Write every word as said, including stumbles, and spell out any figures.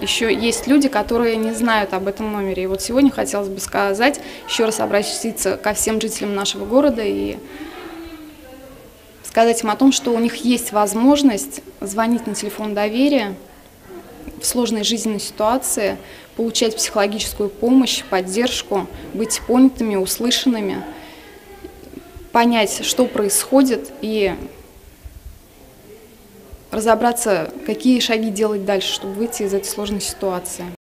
еще есть люди, которые не знают об этом номере. И вот сегодня хотелось бы сказать, еще раз обратиться ко всем жителям нашего города и сказать им о том, что у них есть возможность звонить на телефон доверия в сложной жизненной ситуации, получать психологическую помощь, поддержку, быть понятыми, услышанными, понять, что происходит, и разобраться, какие шаги делать дальше, чтобы выйти из этой сложной ситуации.